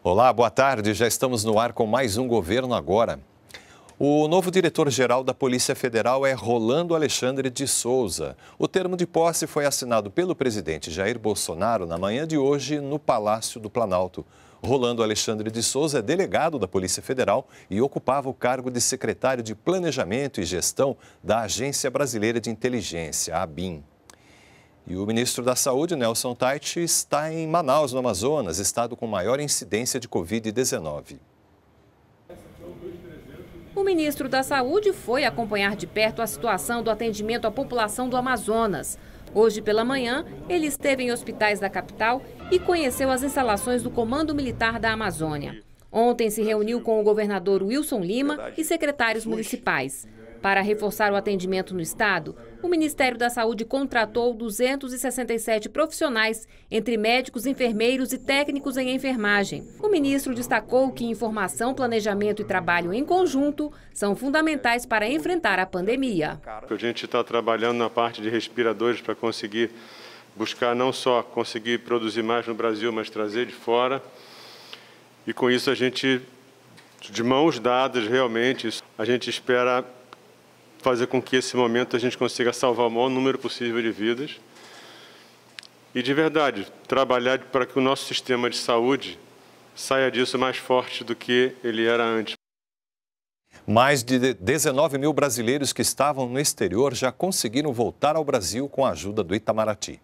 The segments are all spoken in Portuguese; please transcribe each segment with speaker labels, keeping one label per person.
Speaker 1: Olá, boa tarde. Já estamos no ar com mais um Governo Agora. O novo diretor-geral da Polícia Federal é Rolando Alexandre de Souza. O termo de posse foi assinado pelo presidente Jair Bolsonaro na manhã de hoje no Palácio do Planalto. Rolando Alexandre de Souza é delegado da Polícia Federal e ocupava o cargo de secretário de Planejamento e Gestão da Agência Brasileira de Inteligência, a ABIN. E o ministro da Saúde, Nelson Taixe, está em Manaus, no Amazonas, estado com maior incidência de Covid-19.
Speaker 2: O ministro da Saúde foi acompanhar de perto a situação do atendimento à população do Amazonas. Hoje pela manhã, ele esteve em hospitais da capital e conheceu as instalações do Comando Militar da Amazônia. Ontem se reuniu com o governador Wilson Lima e secretários municipais. Para reforçar o atendimento no estado, o Ministério da Saúde contratou 267 profissionais, entre médicos, enfermeiros e técnicos em enfermagem. O ministro destacou que informação, planejamento e trabalho em conjunto são fundamentais para enfrentar a pandemia.
Speaker 3: A gente está trabalhando na parte de respiradores para conseguir buscar não só conseguir produzir mais no Brasil, mas trazer de fora. E com isso a gente, de mãos dadas realmente, a gente espera fazer com que esse momento a gente consiga salvar o maior número possível de vidas e, de verdade, trabalhar para que o nosso sistema de saúde saia disso mais forte do que ele era antes.
Speaker 1: Mais de 19 mil brasileiros que estavam no exterior já conseguiram voltar ao Brasil com a ajuda do Itamaraty.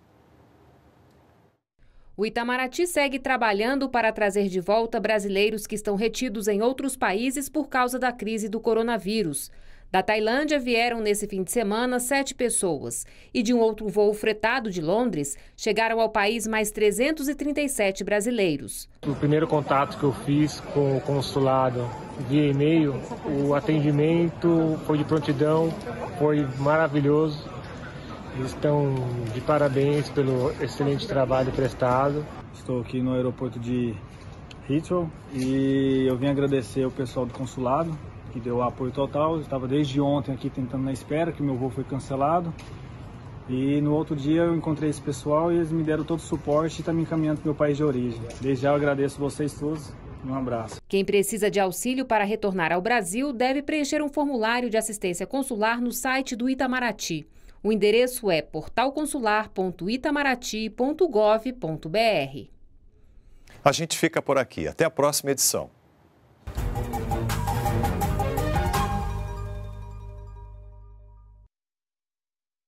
Speaker 2: O Itamaraty segue trabalhando para trazer de volta brasileiros que estão retidos em outros países por causa da crise do coronavírus. Da Tailândia vieram nesse fim de semana 7 pessoas e de um outro voo fretado de Londres chegaram ao país mais 337 brasileiros.
Speaker 4: O primeiro contato que eu fiz com o consulado via e-mail, o atendimento foi de prontidão, foi maravilhoso. Eles estão de parabéns pelo excelente trabalho prestado.
Speaker 5: Estou aqui no aeroporto de Heathrow e eu vim agradecer ao pessoal do consulado que deu apoio total. Eu estava desde ontem aqui tentando na espera, que meu voo foi cancelado. E no outro dia eu encontrei esse pessoal e eles me deram todo o suporte e estão me encaminhando para o meu país de origem. Desde já eu agradeço vocês todos e um abraço.
Speaker 2: Quem precisa de auxílio para retornar ao Brasil deve preencher um formulário de assistência consular no site do Itamaraty. O endereço é portalconsular.itamaraty.gov.br.
Speaker 1: A gente fica por aqui. Até a próxima edição.